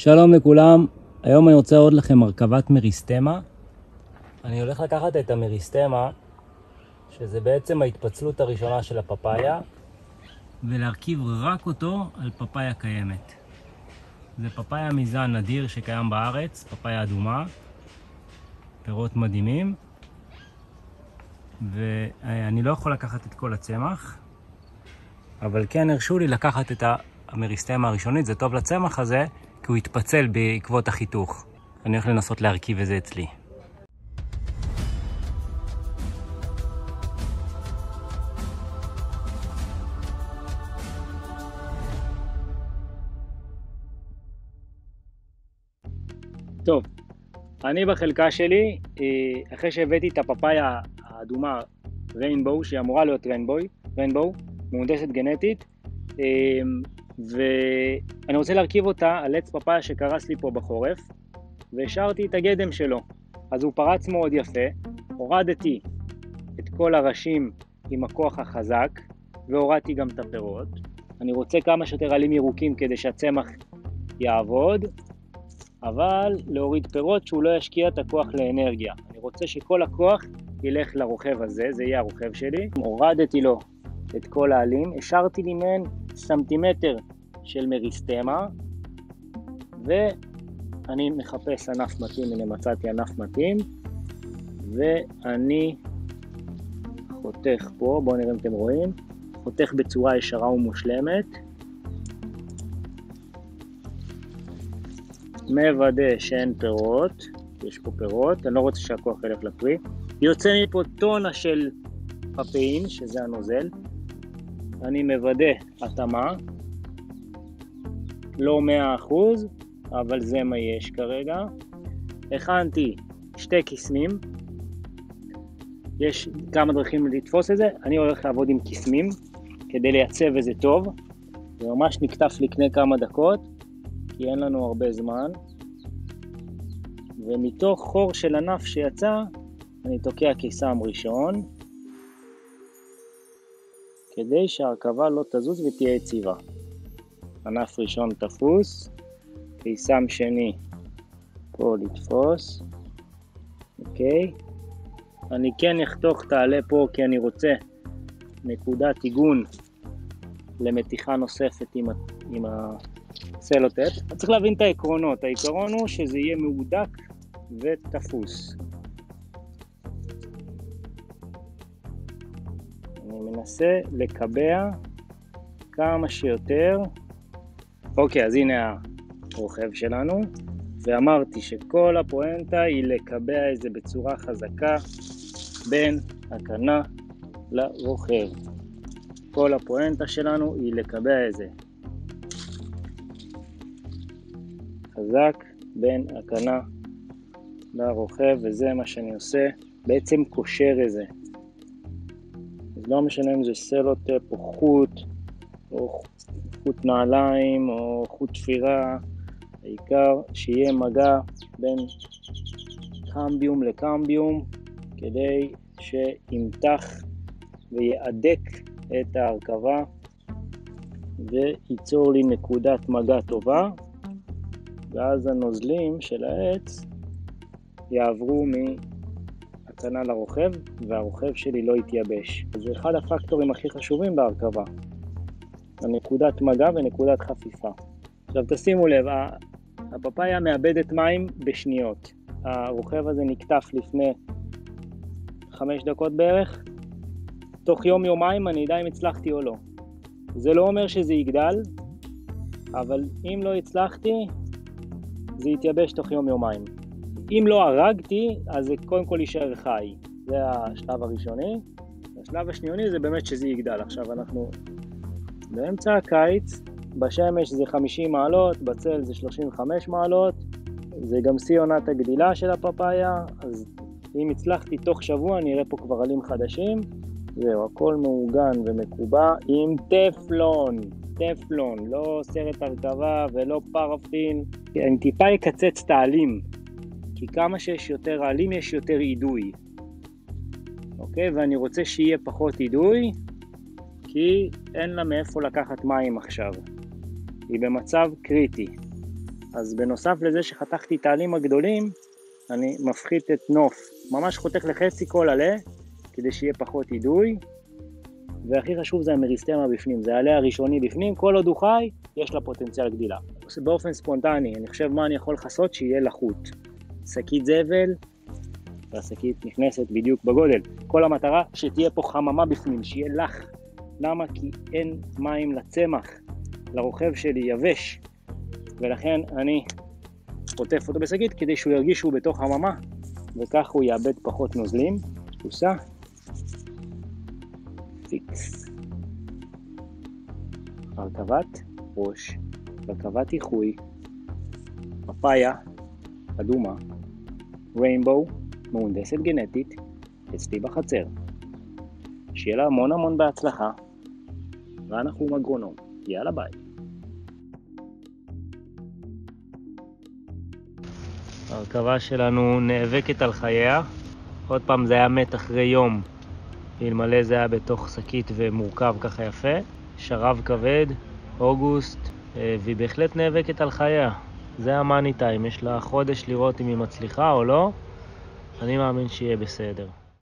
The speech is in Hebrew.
שלום לכולם, היום אני רוצה להראות לכם הרכבת מריסטמה. אני הולך לקחת את המריסטמה, שזה בעצם ההתפצלות הראשונה של הפפאיה, ולהרכיב רק אותו על פפאיה קיימת. זה פפאיה מזן נדיר שקיים בארץ, פפאיה אדומה, פירות מדהימים, ואני לא יכול לקחת את כל הצמח, אבל כן הרשו לי לקחת את המריסטמה הראשונית. זה טוב לצמח הזה, כי הוא יתפצל בעקבות החיתוך. אני הולך לנסות להרכיב את זה אצלי. טוב, אני בחלקה שלי, אחרי שהבאתי את הפפאיה האדומה ריינבואו, שהיא אמורה להיות ריינבואו, מהונדסת גנטית, ואני רוצה להרכיב אותה על עץ פפאיה שקרס לי פה בחורף, והשארתי את הגדם שלו. אז הוא פרץ מאוד יפה, הורדתי את כל הראשים עם הכוח החזק, והורדתי גם את הפירות. אני רוצה כמה שיותר עלים ירוקים כדי שהצמח יעבוד, אבל להוריד פירות שהוא לא ישקיע את הכוח לאנרגיה. אני רוצה שכל הכוח ילך לרוכב הזה, זה יהיה הרוכב שלי. הורדתי לו את כל העלים, השארתי לי מהן סנטימטר של מריסטמה, ואני מחפש ענף מתאים. הנה מצאתי ענף מתאים, ואני חותך פה, בואו נראה אם אתם רואים, חותך בצורה ישרה ומושלמת, מוודא שאין פירות, יש פה פירות, אני לא רוצה שהכוח ילך לפרי, יוצא מפה טונה של פפאין, שזה הנוזל, אני מוודא התאמה, לא 100%, אבל זה מה יש כרגע. הכנתי שתי קסמים, יש כמה דרכים לתפוס את זה, אני הולך לעבוד עם קסמים, כדי לייצב את זה טוב, זה ממש נקטף לפני כמה דקות, כי אין לנו הרבה זמן, ומתוך חור של ענף שיצא, אני תוקע קיסם ראשון, כדי שההרכבה לא תזוז ותהיה יציבה. ענף ראשון תפוס, קיסם שני פה לתפוס, אוקיי. אני כן אחתוך תעלה פה כי אני רוצה נקודת עיגון למתיחה נוספת עם הסלוטייפ. צריך להבין את העקרונות. העיקרון הוא שזה יהיה מהודק ותפוס. אני מנסה לקבע כמה שיותר. אוקיי, אז הנה הרוכב שלנו, ואמרתי שכל הפואנטה היא לקבע את זה בצורה חזקה בין הקנה לרוכב. כל הפואנטה שלנו היא לקבע את זה חזק בין הקנה לרוכב, וזה מה שאני עושה, בעצם קושר את זה. אז לא משנה אם זה סלוטייפ או חוט נעליים או חוט תפירה, העיקר שיהיה מגע בין קמביום לקמביום, כדי שימתח ויעדק את ההרכבה וייצור לי נקודת מגע טובה, ואז הנוזלים של העץ יעברו מהקנה לרוכב, והרוכב שלי לא יתייבש. זה אחד הפקטורים הכי חשובים בהרכבה, הנקודת מגע ונקודת חפיפה. עכשיו תשימו לב, הפפאיה מאבדת מים בשניות. הרוכב הזה נקטף לפני 5 דקות בערך. תוך יום-יומיים אני אדע אם הצלחתי או לא. זה לא אומר שזה יגדל, אבל אם לא הצלחתי, זה יתייבש תוך יום-יומיים. אם לא הרגתי, אז זה קודם כל יישאר חי. זה השלב הראשוני. השלב השניוני זה באמת שזה יגדל. עכשיו אנחנו באמצע הקיץ, בשמש זה 50 מעלות, בצל זה 35 מעלות, זה גם שיא עונת הגדילה של הפפאיה, אז אם הצלחתי תוך שבוע נראה פה כבר עלים חדשים. זהו, הכל מעוגן ומקובע עם טפלון, לא סרט הרכבה ולא פרפין. אני טיפה יקצץ את העלים, כי כמה שיש יותר העלים יש יותר עידוי. אוקיי, ואני רוצה שיהיה פחות עידוי, כי אין לה מאיפה לקחת מים עכשיו. היא במצב קריטי. אז בנוסף לזה שחתכתי את העלים הגדולים, אני מפחית את נוף. ממש חותך לחצי כל עלה, כדי שיהיה פחות אידוי. והכי חשוב זה המריסטמה בפנים, זה העלה הראשוני בפנים, כל עוד הוא חי, יש לה פוטנציאל גדילה. באופן ספונטני, אני חושב מה אני יכול לחסות שיהיה לחות. שקית זבל, והשקית נכנסת בדיוק בגודל. כל המטרה שתהיה פה חממה בפנים, שיהיה לח. למה? כי אין מים לצמח, לרוכב שלי יבש, ולכן אני חוטף אותו בשקית כדי שהוא ירגיש שהוא בתוך חממה, וכך הוא יאבד פחות נוזלים. תפוסה. פיקס. הרכבת ראש, הרכבת איחוי, פפאיה, אדומה, ריינבו, מהונדסת גנטית, אצלי בחצר. שיהיה לה המון המון בהצלחה, ואנחנו אגרונום. יאללה ביי. הרכבה שלנו נאבקת על חייה. עוד פעם זה היה מת אחרי יום. אלמלא זה היה בתוך שקית ומורכב ככה יפה. שרב כבד, אוגוסט, והיא בהחלט נאבקת על חייה. זה המאני טיים, יש לה חודש לראות אם היא מצליחה או לא. אני מאמין שיהיה בסדר.